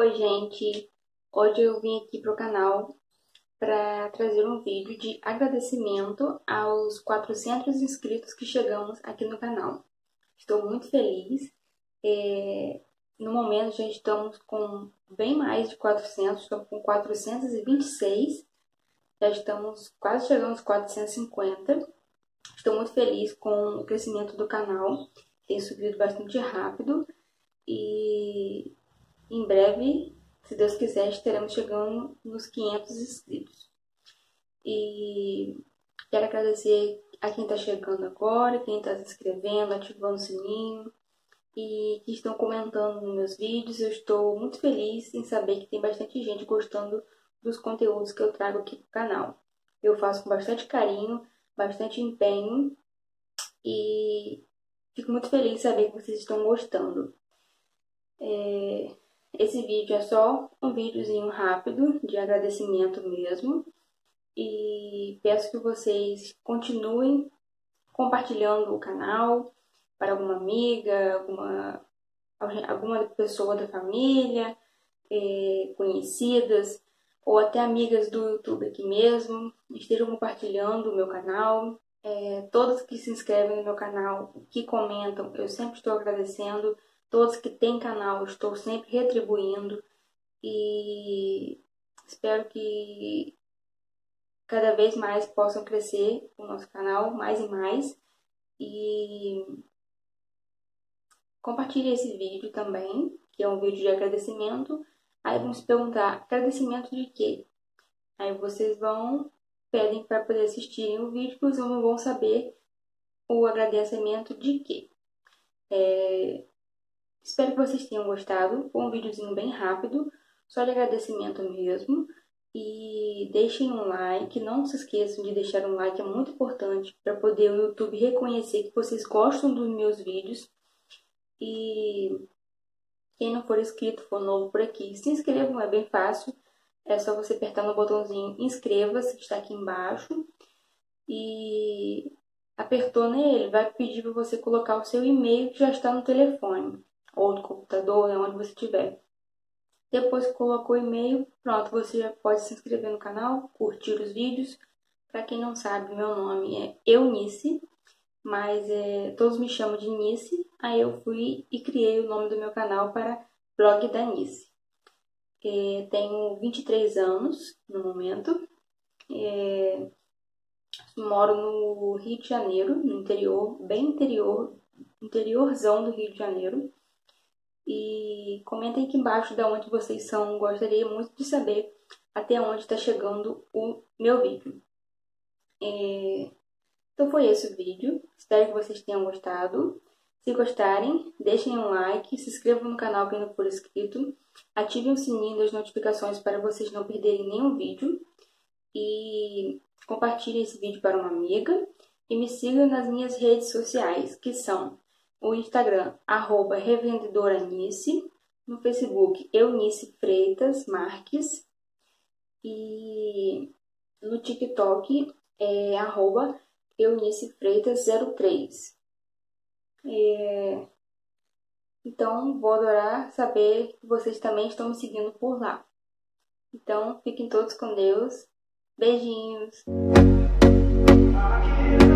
Oi, gente! Hoje eu vim aqui pro canal para trazer um vídeo de agradecimento aos 400 inscritos que chegamos aqui no canal. Estou muito feliz. No momento já estamos com bem mais de 400, estamos com 426. Já estamos quase chegando aos 450. Estou muito feliz com o crescimento do canal. Tem subido bastante rápido e em breve, se Deus quiser, estaremos chegando nos 500 inscritos. E quero agradecer a quem está chegando agora, quem está se inscrevendo, ativando o sininho e que estão comentando nos meus vídeos. Eu estou muito feliz em saber que tem bastante gente gostando dos conteúdos que eu trago aqui no canal. Eu faço com bastante carinho, bastante empenho e fico muito feliz em saber que vocês estão gostando. Esse vídeo é só um videozinho rápido de agradecimento mesmo e peço que vocês continuem compartilhando o canal para alguma amiga, alguma pessoa da família, conhecidas ou até amigas do YouTube aqui mesmo, estejam compartilhando o meu canal. Todos que se inscrevem no meu canal, que comentam, eu sempre estou agradecendo. Todos que têm canal, estou sempre retribuindo e espero que cada vez mais possam crescer o nosso canal, mais e mais. E compartilhe esse vídeo também, que é um vídeo de agradecimento. Aí vão se perguntar, agradecimento de quê? Aí vocês pedem para poder assistirem o vídeo, porque vocês não vão saber o agradecimento de quê. Espero que vocês tenham gostado. Foi um videozinho bem rápido, só de agradecimento mesmo. E deixem um like, não se esqueçam de deixar um like, é muito importante para poder o YouTube reconhecer que vocês gostam dos meus vídeos. E quem não for inscrito, for novo por aqui, se inscrevam, é bem fácil. É só você apertar no botãozinho inscreva-se, que está aqui embaixo. E apertou nele, vai pedir para você colocar o seu e-mail que já está no telefone ou no computador, onde você estiver. Depois que colocou o e-mail, pronto, você já pode se inscrever no canal, curtir os vídeos. Para quem não sabe, meu nome é Eunice, mas todos me chamam de Nice. Aí eu fui e criei o nome do meu canal para Blog da Nice. Tenho 23 anos no momento. Moro no Rio de Janeiro, no interior, bem interiorzão do Rio de Janeiro. E comentem aqui embaixo de onde vocês são. Gostaria muito de saber até onde está chegando o meu vídeo. Então foi esse o vídeo. Espero que vocês tenham gostado. Se gostarem, deixem um like, se inscrevam no canal quem não for inscrito. Ativem o sininho das notificações para vocês não perderem nenhum vídeo. E compartilhem esse vídeo para uma amiga. E me sigam nas minhas redes sociais, que são o Instagram, @revendedoranice, no Facebook, Eunice Freitas Marques, e no TikTok é @EuniceFreitas03. Então, vou adorar saber que vocês também estão me seguindo por lá. Então, fiquem todos com Deus. Beijinhos!